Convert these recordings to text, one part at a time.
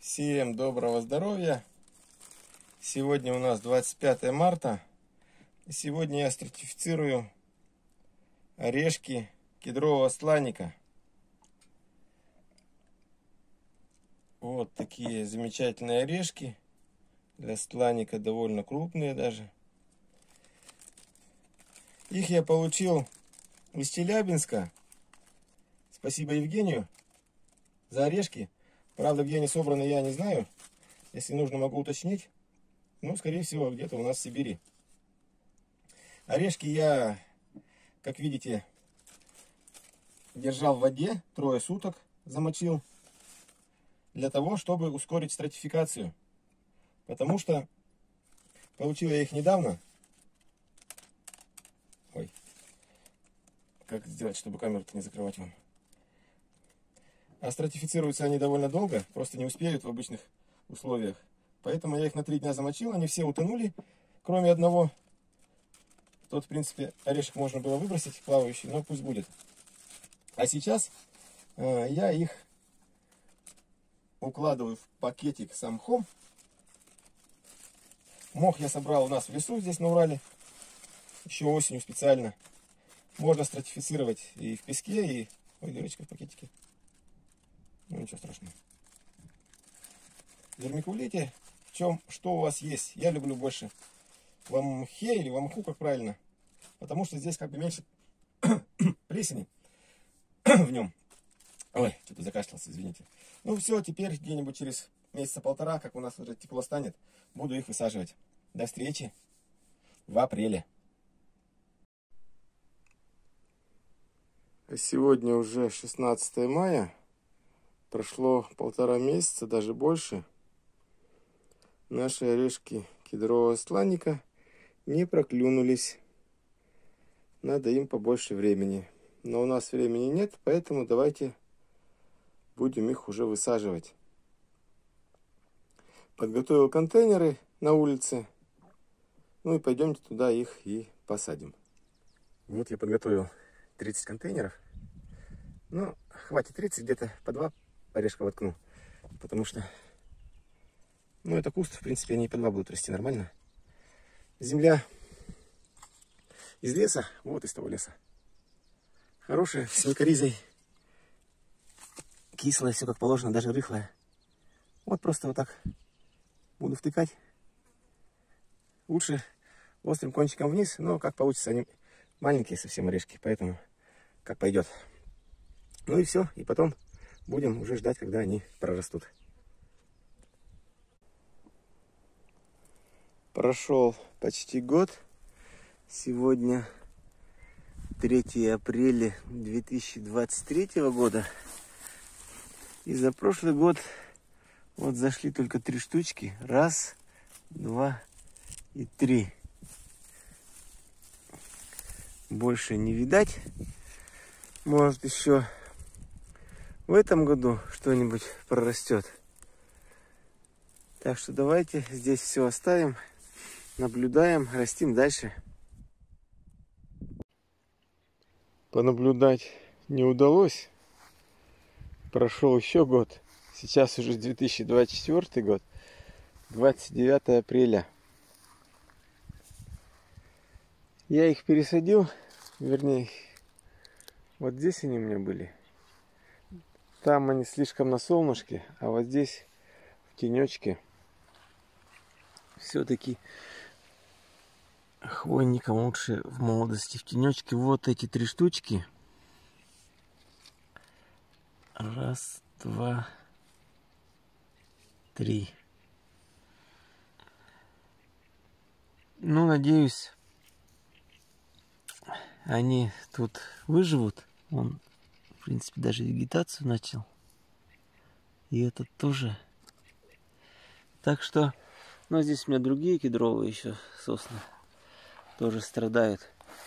Всем доброго здоровья! Сегодня у нас 25 марта. И сегодня я стратифицирую орешки кедрового стланника. Вот такие замечательные орешки. Для стланника довольно крупные даже. Их я получил из Челябинска. Спасибо Евгению за орешки. Правда, где они собраны, я не знаю. Если нужно, могу уточнить. Ну, скорее всего, где-то у нас в Сибири. Орешки я, как видите, держал в воде 3 суток, замочил. Для того, чтобы ускорить стратификацию. Потому что получил я их недавно. Ой. Как сделать, чтобы камеру-то не закрывать вам? А стратифицируются они довольно долго, просто не успеют в обычных условиях. Поэтому я их на 3 дня замочил, они все утонули, кроме одного. Тот, в принципе, орешек можно было выбросить, плавающий, но пусть будет. А сейчас я их укладываю в пакетик с мхом. Мох я собрал у нас в лесу, здесь на Урале, еще осенью специально. Можно стратифицировать и в песке, и... Ой, дырочка в пакетике. Ну, ничего страшного. Вермикулите, что у вас есть. Я люблю больше в мхе или в мху, как правильно. Потому что здесь как бы меньше плесени в нем. Ой, что-то закашлялся, извините. Ну все, теперь где-нибудь через месяца-полтора, как у нас уже тепло станет, буду их высаживать. До встречи в апреле. Сегодня уже 16 мая. Прошло 1,5 месяца, даже больше. Наши орешки кедрового стланника не проклюнулись. Надо им побольше времени. Но у нас времени нет, поэтому давайте будем их уже высаживать. Подготовил контейнеры на улице. Ну и пойдемте туда их и посадим. Вот я подготовил 30 контейнеров. Ну, хватит 30, где-то по 2 орешка воткну. Потому что, ну, это куст, в принципе, они и по 2 будут расти нормально. Земля из леса, вот из того леса. Хорошая, с микоризой. Кислая, все как положено, даже рыхлая. Вот просто вот так буду втыкать. Лучше острым кончиком вниз, но как получится, они маленькие совсем орешки, поэтому как пойдет. Ну и все, и потом будем уже ждать, когда они прорастут. Прошел почти год. Сегодня 3 апреля 2023 года. И за прошлый год вот зашли только 3 штучки. 1, 2 и 3. Больше не видать. Может, еще в этом году что-нибудь прорастет. Так что давайте здесь все оставим, наблюдаем, растим дальше. Понаблюдать не удалось. Прошел еще год. Сейчас уже 2024 год. 29 апреля. Я их пересадил, вернее, вот здесь они у меня были. Там они слишком на солнышке, а вот здесь в тенечке. Все-таки хвойникам лучше в молодости в тенечке. Вот эти 3 штучки. 1, 2, 3. Ну, надеюсь, они тут выживут. Он, в принципе, даже вегетацию начал. И этот тоже. Так что, ну, здесь у меня другие кедровые еще сосны тоже страдают.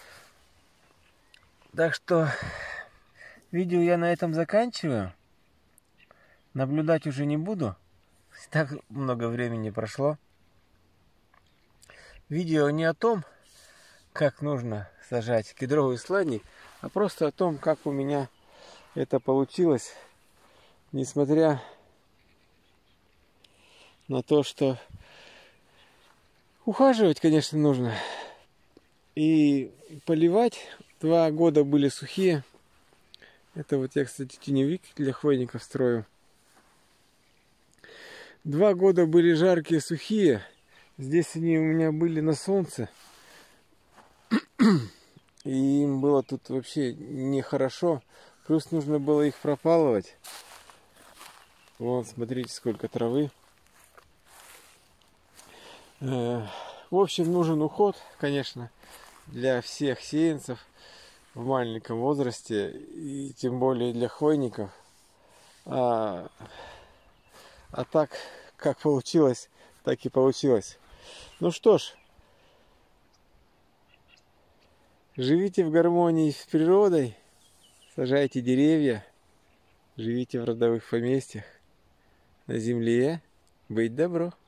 Так что видео я на этом заканчиваю. Наблюдать уже не буду. Так много времени прошло. Видео не о том, как нужно сажать кедровый стланник, а просто о том, как у меня это получилось, несмотря на то, что ухаживать, конечно, нужно. И поливать. 2 года были сухие. Это вот я, кстати, теневик для хвойников строю. 2 года были жаркие, сухие. Здесь они у меня были на солнце. И им было тут вообще нехорошо. Плюс нужно было их пропалывать. Вот, смотрите, сколько травы. В общем, нужен уход, конечно, для всех сеянцев в маленьком возрасте. И тем более для хвойников. А так, как получилось, так и получилось. Ну что ж, живите в гармонии с природой, сажайте деревья, живите в родовых поместьях. На земле быть добро.